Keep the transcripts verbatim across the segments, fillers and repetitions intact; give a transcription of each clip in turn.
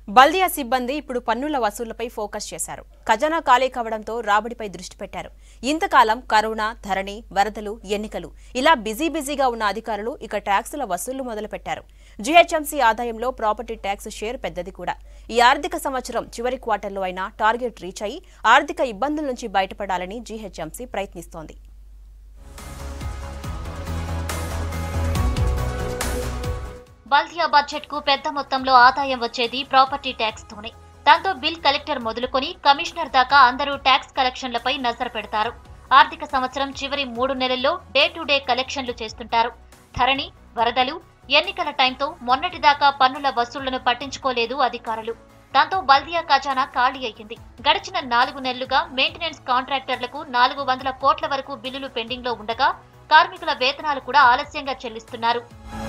బల్దియా సిబ్బంది ఇప్పుడు పన్నుల వసూళ్లపై ఫోకస్ చేశారు. ఖజానా ఖాళీ కావడంతో రాబడిపై దృష్టి పెట్టారు. ఇంతకాలం కరోనా, ధరణి, వరదలు, ఎన్నికలు ఇలా బిజీ బిజీగా ఉన్న అధికారులు ఇక ట్యాక్సుల వసూళ్లు మొదలుపెట్టారు. జీహెచ్ఎంసీ ఆదాయంలో ప్రాపర్టీ ట్యాక్స్ షేర్ పెద్దది కూడా. ఈ ఆర్థిక సంవత్సరం చివరి క్వార్టర్లో అయినా టార్గెట్ రీచ్ అయి ఆర్థిక ఇబ్బందుల నుంచి బయటపడాలని జీహెచ్ఎంసీ ప్రయత్నిస్తోంది. బల్దియా బడ్జెట్ కు పెద్ద మొత్తంలో ఆదాయం వచ్చేది ప్రాపర్టీ ట్యాక్స్ తోనే. దాంతో బిల్ కలెక్టర్ మొదలుకొని కమిషనర్ దాకా అందరూ ట్యాక్స్ కలెక్షన్లపై నజర్ పెడతారు. ఆర్థిక సంవత్సరం చివరి మూడు నెలల్లో డే టు డే కలెక్షన్లు చేస్తుంటారు. ధరణి, వరదలు, ఎన్నికల టైంతో మొన్నటిదాకా పన్నుల వసూళ్లను పట్టించుకోలేదు అధికారులు. దాంతో బల్దియా ఖజానా ఖాళీ అయ్యింది. గడిచిన నాలుగు నెలలుగా మెయింటెనెన్స్ కాంట్రాక్టర్లకు నాలుగు వందల కోట్ల వరకు బిల్లులు పెండింగ్ లో ఉండగా కార్మికుల వేతనాలు కూడా ఆలస్యంగా చెల్లిస్తున్నారు.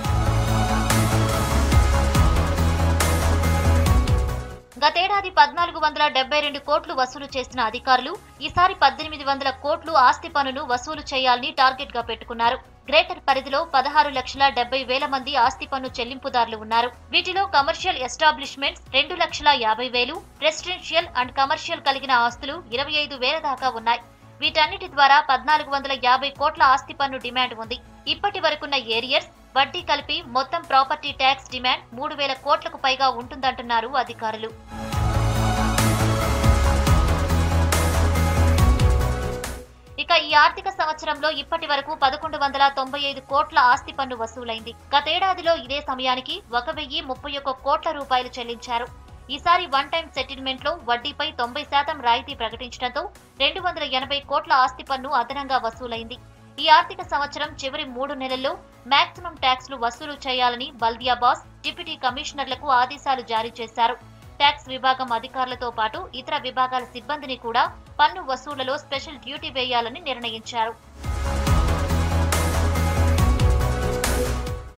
గతేడాది పద్నాలుగు వందల డెబ్బై రెండు కోట్లు వసూలు చేసిన అధికారులు ఈసారి పద్దెనిమిది వందల కోట్లు ఆస్తి పన్నును వసూలు చేయాలని టార్గెట్ గా పెట్టుకున్నారు. గ్రేటర్ పరిధిలో పదహారు లక్షల డెబ్బై వేల మంది ఆస్తి పన్ను చెల్లింపుదారులు ఉన్నారు. వీటిలో కమర్షియల్ ఎస్టాబ్లిష్మెంట్స్ రెండు లక్షల యాభై వేలు, రెసిడెన్షియల్ అండ్ కమర్షియల్ కలిగిన ఆస్తులు ఇరవై ఐదు వేల దాకా ఉన్నాయి. వీటన్నిటి ద్వారా పద్నాలుగు వందల యాభై కోట్ల ఆస్తి పన్ను డిమాండ్ ఉంది. ఇప్పటి వరకున్న ఏరియర్స్, వడ్డీ కలిపి మొత్తం ప్రాపర్టీ ట్యాక్స్ డిమాండ్ మూడు వేల కోట్లకు పైగా ఉంటుందంటున్నారు అధికారులు. ఇక ఈ ఆర్థిక సంవత్సరంలో ఇప్పటి వరకు పదకొండు వందల తొంభై ఐదు కోట్ల ఆస్తి పన్ను వసూలైంది. గతేడాదిలో ఇదే సమయానికి ఒక వెయ్యి ముప్పై ఒక్క కోట్ల రూపాయలు చెల్లించారు. ఈసారి వన్ టైం సెటిల్మెంట్ లో వడ్డీపై తొంభై శాతం రాయితీ ప్రకటించడంతో రెండు వందల ఎనభై కోట్ల ఆస్తి పన్ను అదనంగా వసూలైంది. ఈ ఆర్థిక సంవత్సరం చివరి మూడు నెలల్లో మాక్సిమం ట్యాక్స్లు వసూలు చేయాలని బల్దియా బాస్, డిప్యూటీ కమిషనర్లకు ఆదేశాలు జారీ చేశారు. ట్యాక్స్ విభాగం అధికారులతో పాటు ఇతర విభాగాల సిబ్బందిని కూడా పన్ను వసూళ్లలో స్పెషల్ డ్యూటీ వేయాలని నిర్ణయించారు.